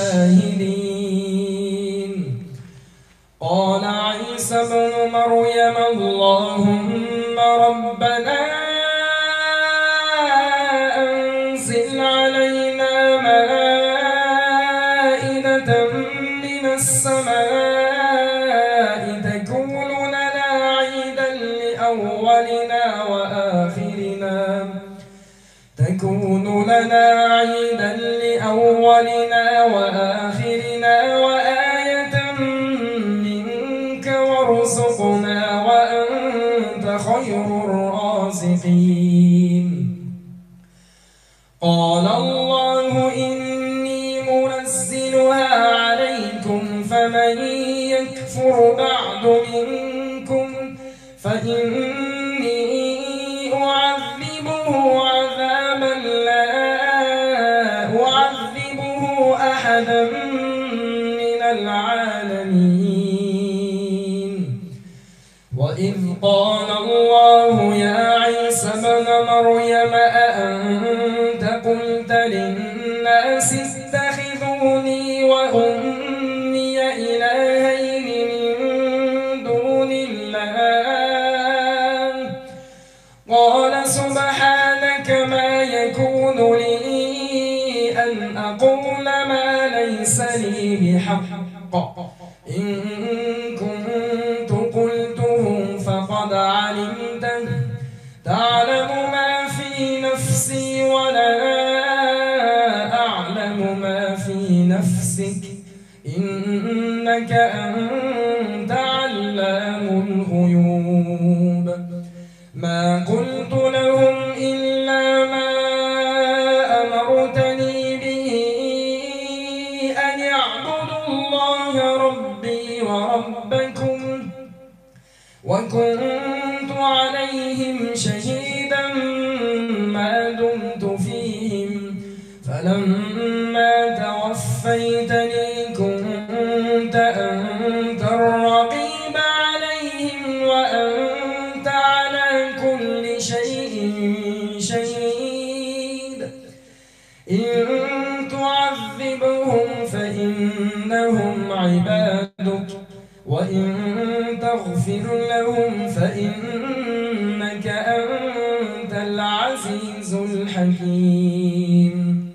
الشاهدين قال عيسى ابن مريم اللهم ربنا أنزل علينا مائدة من السماء تكون لنا عيدا لأولنا وآخرنا تكون لنا عيدا لأولنا وآخرنا وآية منك وارزقنا وأنت خير الرازقين قال الله إني منزلها عليكم فمن يكفر بعد منكم فإني أعذبه عذابا لا أعذبه أحدا من العالمين وإذ قال الله يا عيسى ابن مريم أأنت قلت للناس اتخذوني وأمي إلهين من دون الله قال سبحانك ما يكون لي أن أقول ما ليس لي بحق إن كنت قلته فقد علمته تعلم ما في نفسي ولا أعلم ما في نفسك إنك أنت علام الغيوب ما قلت لهم إلا ما أمرتني به أن اعبدوا الله ربي وربكم وكنت عليهم شهيدا ما دمت فيهم فلما توفيتني كنت أنت الرقيب عليهم وأنت على كل شيء شهيد فاغفر لهم فإنك أنت العزيز الحكيم.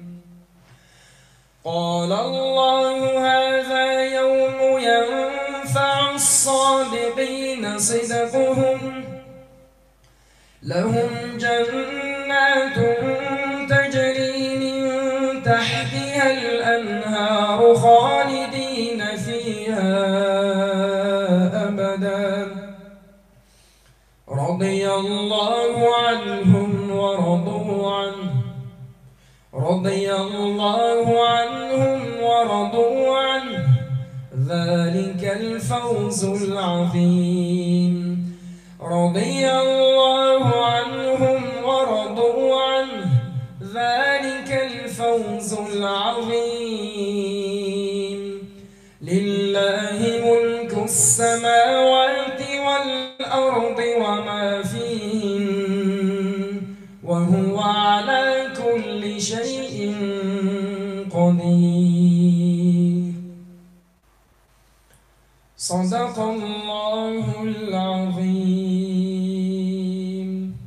قال الله هذا يوم ينفع الصادقين صدقهم، لهم جنات تجري من تحتها الأنهار خالدين فيها أبدا، رضي الله عنهم ورضوا عنه رضي الله عنهم ورضوا عنه ذلك الفوز العظيم. رضي الله عنهم ورضوا عنه ذلك الفوز العظيم. لله ملك السماوات والأرض وما فيهن وهو على كل شيء قدير. صدق الله العظيم.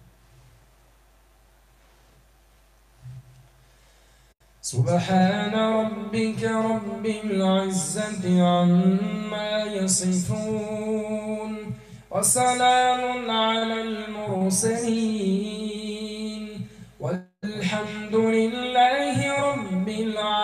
سبحان ربك رب العزة عما يصفون وسلام على المرسلين والحمد لله رب العالمين.